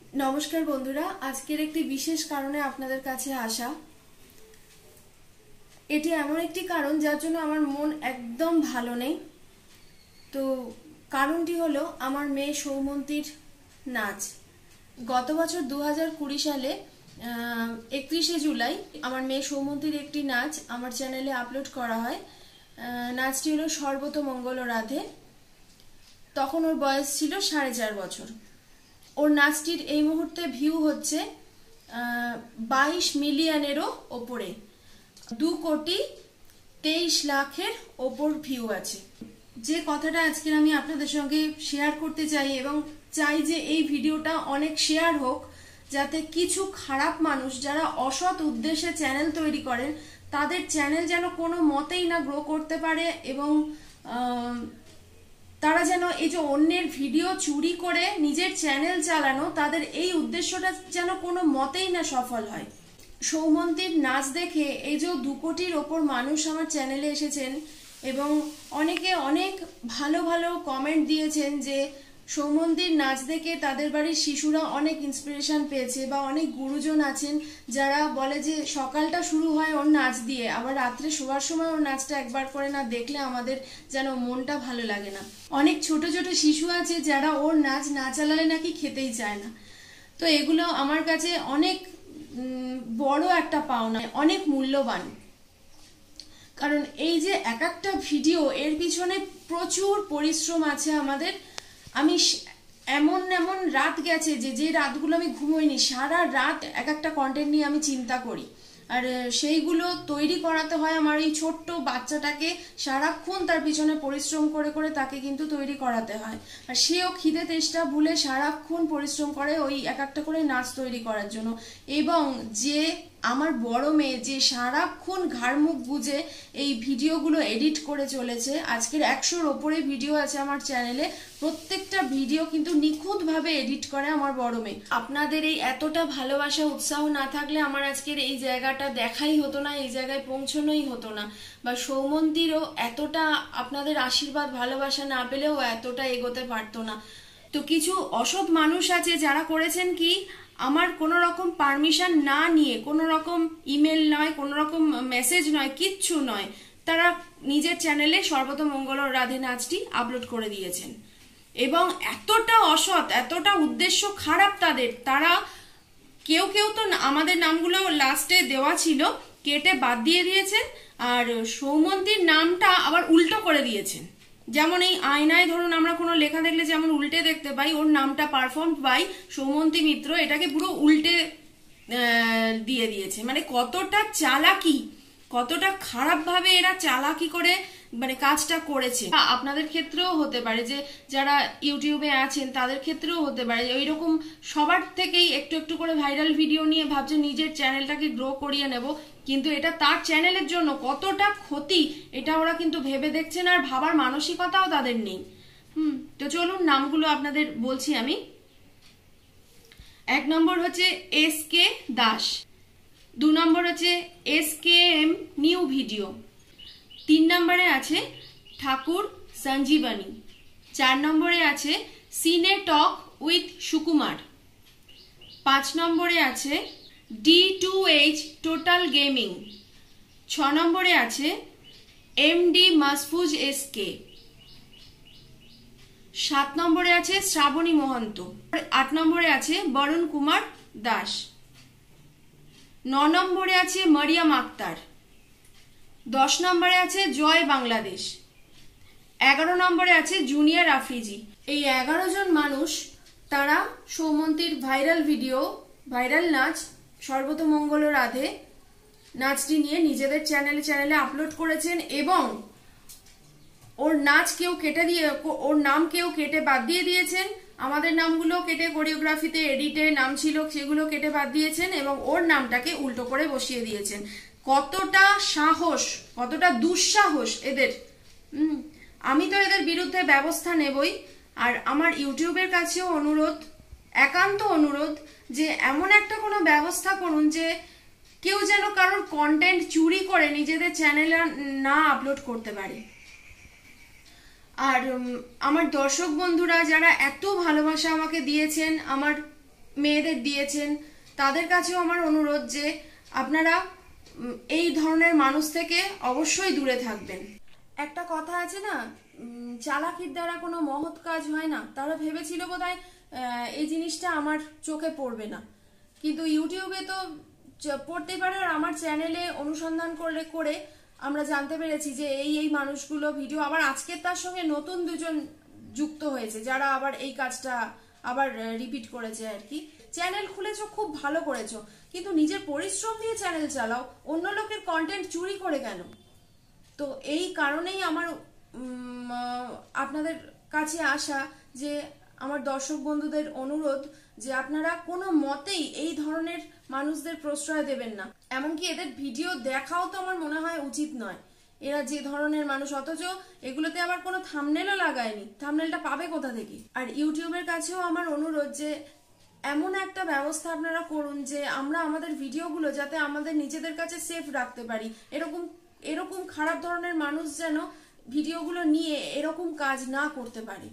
নমস্কার বন্ধুরা, আজকের একটি বিশেষ কারণে আপনাদের কাছে আসা। এটি এমন একটি কারণ যার জন্য আমার মন একদম ভালো নেই। তো কারণটি হলো আমার মেয়ে সৌমন্তীর নাচ। গত বছর 2020 সালে 31শে জুলাই আমার মেয়ে সৌমন্তীর একটি নাচ আমার চ্যানেলে আপলোড করা হয়। নাচটি হলো সর্বতমঙ্গল রাধে। তখন ওর বয়স ছিল 4.5 বছর। ওর নাচটির এই মুহূর্তে ভিউ হচ্ছে 22 মিলিয়নেরও ওপরে, 2,23,00,000-এর ওপর ভিউ আছে। যে কথাটা আজকে আমি আপনাদের সঙ্গে শেয়ার করতে চাই এবং চাই যে এই ভিডিওটা অনেক শেয়ার হোক, যাতে কিছু খারাপ মানুষ যারা অসৎ উদ্দেশ্যে চ্যানেল তৈরি করেন তাদের চ্যানেল যেন কোনো মতেই না গ্রো করতে পারে এবং তারা যেন এই যে অন্যের ভিডিও চুরি করে নিজের চ্যানেল চালানো, তাদের এই উদ্দেশ্যটা যেন কোনো মতেই না সফল হয়। সৌমন্তীর নাচ দেখে এই যে 2 কোটির ওপর মানুষ আমার চ্যানেলে এসেছেন এবং অনেকে অনেক ভালো ভালো কমেন্ট দিয়েছেন যে সৌমন্তীর নাচ দেখে তাদের বাড়ির শিশুরা অনেক ইন্সপিরেশন পেয়েছে, বা অনেক গুরুজন আছেন যারা বলে যে সকালটা শুরু হয় ওর নাচ দিয়ে, আবার রাত্রে শোয়ার সময় ওর নাচটা একবার করে না দেখলে আমাদের যেন মনটা ভালো লাগে না। অনেক ছোট ছোট শিশু আছে যারা ওর নাচ না চালালে নাকি খেতেই চায় না। তো এগুলো আমার কাছে অনেক বড় একটা পাওনা, অনেক মূল্যবান। কারণ এই যে এক একটা ভিডিও, এর পিছনে প্রচুর পরিশ্রম আছে আমাদের। আমি এমন এমন রাত গেছে যে রাতগুলো আমি ঘুমোইনি, সারা রাত এক একটা কন্টেন্ট নিয়ে আমি চিন্তা করি, আর সেইগুলো তৈরি করাতে হয় আমার এই ছোট্ট বাচ্চাটাকে। সারাক্ষণ তার পিছনে পরিশ্রম করে করে তাকে কিন্তু তৈরি করাতে হয়, আর সেও খিদে তেষ্টা ভুলে সারাক্ষণ পরিশ্রম করে ওই এক একটা করে নাচ তৈরি করার জন্য। এবং যে আমার বড় মেয়ে যে সারাক্ষণ ঘাড় মুখ বুঝে এই ভিডিওগুলো এডিট করে চলেছে, আজকের 100-র ওপরে ভিডিও আছে আমার চ্যানেলে, প্রত্যেকটা ভিডিও কিন্তু নিখুঁতভাবে এডিট করে আমার বড় মেয়ে। আপনাদের এই এতটা ভালোবাসা উৎসাহ না থাকলে আমার আজকের এই জায়গাটা দেখাই হতো না, এই জায়গায় পৌঁছানোই হতো না, বা সৌমন্তীরও এতটা আপনাদের আশীর্বাদ ভালোবাসা না পেলেও এতটা এগোতে পারতো না। তো কিছু অসৎ মানুষ আছে যারা করেছেন কি, আমার কোনো রকম পারমিশন না নিয়ে, কোনো রকম ইমেল নয়, কোনো রকম মেসেজ নয়, কিচ্ছু নয়, তারা নিজের চ্যানেলে সর্বতমঙ্গল রাধে নাচটি আপলোড করে দিয়েছেন। এবং এতটা অসৎ, এতটা উদ্দেশ্য খারাপ তাদের, তারা কেউ কেউ তো আমাদের নামগুলো লাস্টে দেওয়া ছিল কেটে বাদ দিয়ে দিয়েছেন, আর সৌমন্তীর নামটা আবার উল্টো করে দিয়েছেন। যেমন এই আয়নায় ধরুন আমরা কোনো লেখা দেখলে যেমন উল্টে দেখতে পাই, ওর নামটা পারফর্ম বাই সৌমন্তী মিত্র, এটাকে পুরো উল্টে দিয়ে দিয়েছে। মানে কতটা চালাকি, কতটা খারাপ ভাবে এরা চালাকি করে মানে কাজটা করেছে। আপনাদের ক্ষেত্রেও হতে পারে, যে যারা ইউটিউবে আছেন তাদের ক্ষেত্রেও হতে পারে ওইরকম সবার থেকেই একটু একটু করে ভাইরাল ভিডিও নিয়ে ভাবছে নিজের চ্যানেলটাকে গ্রো করিয়ে নেব, কিন্তু এটা তার চ্যানেলের জন্য কতটা ক্ষতি এটা ওরা কিন্তু ভেবে দেখছেন, আর ভাবার মানসিকতাও তাদের নেই। তো চলুন নামগুলো আপনাদের বলছি আমি। 1 নম্বর হচ্ছে SK দাস, 2 নম্বর হচ্ছে SKM নিউ ভিডিও, 3 নম্বরে আছে ঠাকুর সঞ্জীবনী, 4 নম্বরে আছে সিনে টক উইথ সুকুমার, 5 নম্বরে আছে D2H টোটাল গেমিং, 6 নম্বরে আছে MD মাসফুজ SK, 7 নম্বরে আছে শ্রাবণী মহন্ত, 8 নম্বরে আছে বরুণ কুমার দাস, 9 নম্বরে আছে মারিয়াম আক্তার, 10 নম্বরে আছে জয় বাংলাদেশ, 11 নম্বরে আছে জুনিয়র আফ্রিজি। এই 11 জন মানুষ তারা সৌমন্তীর ভাইরাল ভিডিও, ভাইরাল নাচ সর্বতমঙ্গল রাধে নাচটি নিয়ে নিজেদের চ্যানেলে আপলোড করেছেন, এবং ওর নাচ কেউ কেটে দিয়ে, ওর নাম কেউ কেটে বাদ দিয়ে দিয়েছেন, আমাদের নামগুলো কেটে কোরিওগ্রাফিতে এডিটে নাম ছিল সেগুলো কেটে বাদ দিয়েছেন, এবং ওর নামটাকে উল্টো করে বসিয়ে দিয়েছেন। কতটা সাহস, কতটা দুঃসাহস এদের! আমি তো এদের বিরুদ্ধে ব্যবস্থা নেবই। আর আমার ইউটিউবের কাছেও অনুরোধ, একান্ত অনুরোধ, যে এমন একটা কোনো ব্যবস্থা করুন যে কেউ যেন কারোর কন্টেন্ট চুরি করে নিজেদের চ্যানেলে না আপলোড করতে পারে। আর আমার দর্শক বন্ধুরা যারা এত ভালোবাসা আমাকে দিয়েছেন, আমার মেয়েদের দিয়েছেন, তাদের কাছেও আমার অনুরোধ যে আপনারা এই ধরনের মানুষ থেকে অবশ্যই দূরে থাকবেন। একটা কথা আছে না, চালাকির দ্বারা কোনো মহৎ কাজ হয় না। তারা ভেবেছিল বোধহয় এই জিনিসটা আমার চোখে পড়বে না, কিন্তু ইউটিউবে তো পড়তে পারে। আর আমার চ্যানেলে অনুসন্ধান করে আমরা জানতে পেরেছি যে এই মানুষগুলো ভিডিও, আবার আজকে তার সঙ্গে নতুন দুজন যুক্ত হয়েছে যারা আবার এই কাজটা আবার রিপিট করেছে আর কি। চ্যানেল খুলেছো, খুব ভালো করেছো, কিন্তু নিজের পরিশ্রম দিয়ে চ্যানেল চালাও, অন্য লোকের কন্টেন্ট চুরি করে কেন? তো এই কারণেই আমার আপনাদের কাছে আসা, যে আমার দর্শক বন্ধুদের অনুরোধ যে আপনারা কোনো মতেই এই ধরনের মানুষদের প্রশ্রয় দেবেন না। এমনকি এদের ভিডিও দেখাও তো আমার মনে হয় উচিত নয়। এরা যে ধরনের মানুষ, অথচ এগুলোতে আবার কোনো থাম্বনেলও লাগায়নি। থাম্বনেলটা পাবে কোথা থেকে? আর ইউটিউবের কাছেও আমার অনুরোধ যে এমন একটা ব্যবস্থা আপনারা করুন যে আমরা আমাদের ভিডিওগুলো যাতে আমাদের নিজেদের কাছে সেফ রাখতে পারি। এরকম খারাপ ধরনের মানুষ যেন ভিডিওগুলো নিয়ে এরকম কাজ না করতে পারে।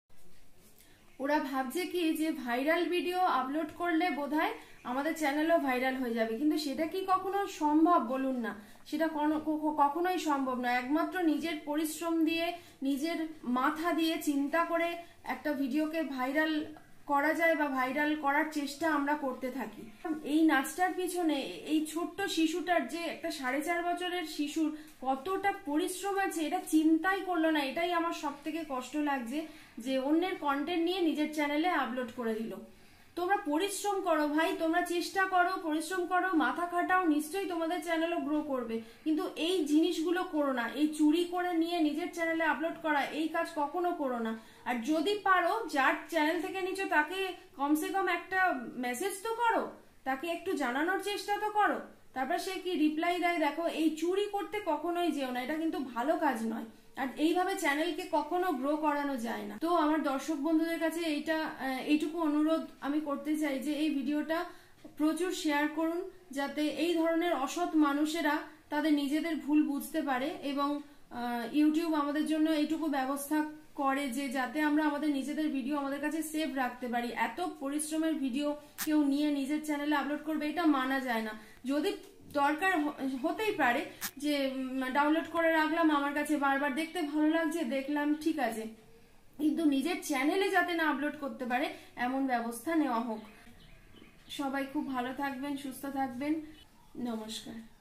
ওরা ভাবছে কি যে ভাইরাল ভিডিও আপলোড করলে বোধহয় আমাদের চ্যানেলও ভাইরাল হয়ে যাবে, কিন্তু সেটা কি কখনো সম্ভব বলুন না? সেটা কখনোই সম্ভব নয়। একমাত্র নিজের পরিশ্রম দিয়ে, নিজের মাথা দিয়ে চিন্তা করে একটা ভিডিওকে ভাইরাল করা যায় বা ভাইরাল করার চেষ্টা আমরা করতে থাকি। এই নাচটার পিছনে এই ছোট্ট শিশুটার, যে একটা 4.5 বছরের শিশুর কতটা পরিশ্রম আছে, এটা চিন্তাই করলো না। এটাই আমার সব থেকে কষ্ট লাগছে, যে অন্যের কন্টেন্ট নিয়ে নিজের চ্যানেলে আপলোড করে দিল। তোমরা পরিশ্রম করো ভাই, তোমরা চেষ্টা করো, পরিশ্রম করো, মাথা খাটাও, নিশ্চয়ই তোমাদের চ্যানেলও গ্রো করবে। কিন্তু এই জিনিসগুলো করো না। এই চুরি করে নিয়ে নিজের চ্যানেলে আপলোড করা, এই কাজ কখনো করো না। আর যদি পারো, যার চ্যানেল থেকে নিচ্ছ তাকে কমসে কম একটা মেসেজ তো করো, তাকে একটু জানানোর চেষ্টা তো করো। তারপর সে কি রিপ্লাই দেয় দেখো। এই চুরি করতে কখনোই যেও না, এটা কিন্তু ভালো কাজ নয়। আর এইভাবে চ্যানেলকে কখনো গ্রো করানো যায় না। তো আমার দর্শক বন্ধুদের কাছে এইটুকু অনুরোধ আমি করতে চাই যে এই ভিডিওটা প্রচুর শেয়ার করুন, যাতে এই ধরনের অসৎ মানুষেরা তাদের নিজেদের ভুল বুঝতে পারে, এবং ইউটিউব আমাদের জন্য এইটুকু ব্যবস্থা করে যে যাতে আমরা আমাদের নিজেদের ভিডিও আমাদের কাছে সেভ রাখতে পারি। এত পরিশ্রমের ভিডিও কেউ নিয়ে নিজের চ্যানেলে আপলোড করবে, এটা মানা যায় না। যদি দরকার হতেই পারে যে ডাউনলোড করে রাখলাম, আমার কাছে বারবার দেখতে ভালো লাগছে, দেখলাম, ঠিক আছে, কিন্তু নিজের চ্যানেলে যাতে না আপলোড করতে পারে এমন ব্যবস্থা নেওয়া হোক। সবাই খুব ভালো থাকবেন, সুস্থ থাকবেন। নমস্কার।